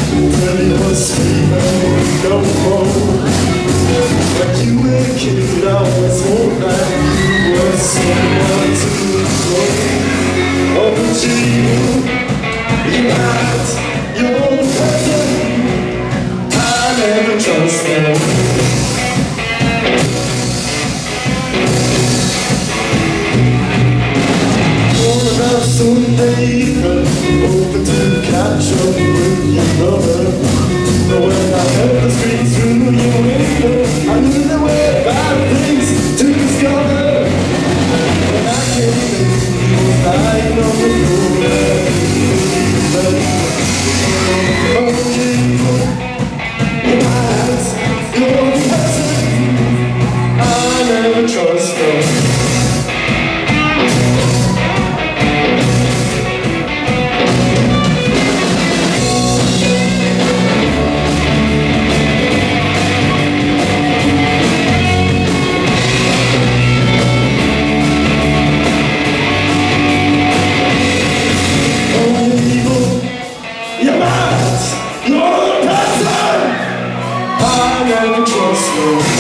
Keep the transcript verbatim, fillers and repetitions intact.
Tell me what's sweet, no more. When you were a kid, I was more like you were someone to enjoy. Oh, but you, you had your person. I never trusted. Someday, hoping to catch up with your brother. But when I heard the streets through your window, I knew there were bad things to discover. When I came in, you were lying on the floor. Oh, you, you had your person. I never trusted. You're the person I never trusted.